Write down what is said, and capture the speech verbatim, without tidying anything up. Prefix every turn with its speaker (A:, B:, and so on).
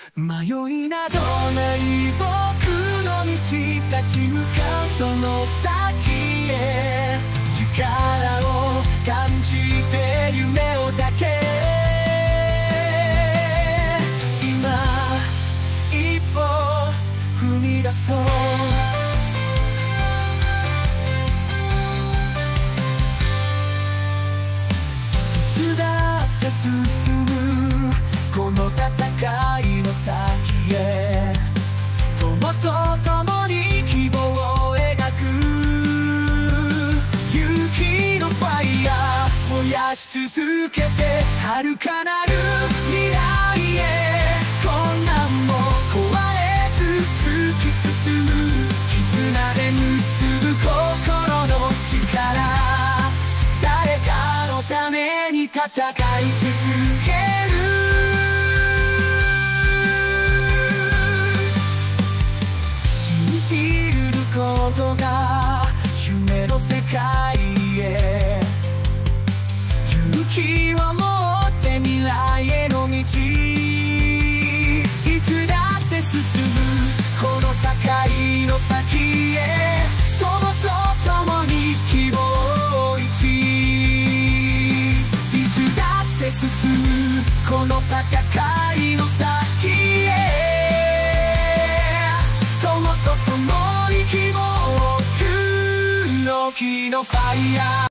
A: 迷いなどない僕の道立ち向かうその先へ力を感じて夢を抱け今一歩踏み出そういつだって進むこの戦いの先へ友と共に希望を描く勇気のファイヤー燃やし続けて遥かなる未来へ困難も壊れず突き進む絆で結ぶ心の力誰かのために戦い続ける信じることが夢の世界へ勇気を持って未来への道いつだって進むこの高いの先へ友と共に希望を一いつだって進むこの戦いの先へ友と共に希望を黒きのファイヤー